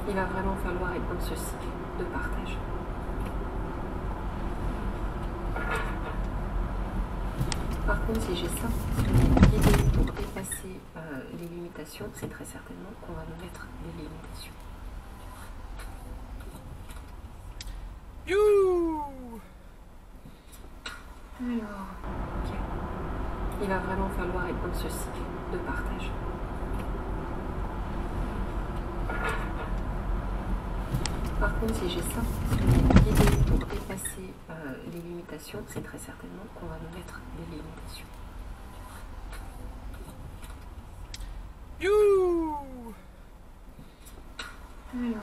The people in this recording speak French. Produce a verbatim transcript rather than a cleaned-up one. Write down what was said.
Il va vraiment falloir être dans ce cycle de partage. Par contre, si j'ai ça, l'idée pour dépasser euh, les limitations, c'est très certainement qu'on va nous mettre des limitations. You Alors, ok. Il va vraiment falloir être dans ce cycle de partage. Par contre, si j'ai ça, l'idée pour dépasser euh, les limitations, c'est très certainement qu'on va nous mettre des limitations. You Alors.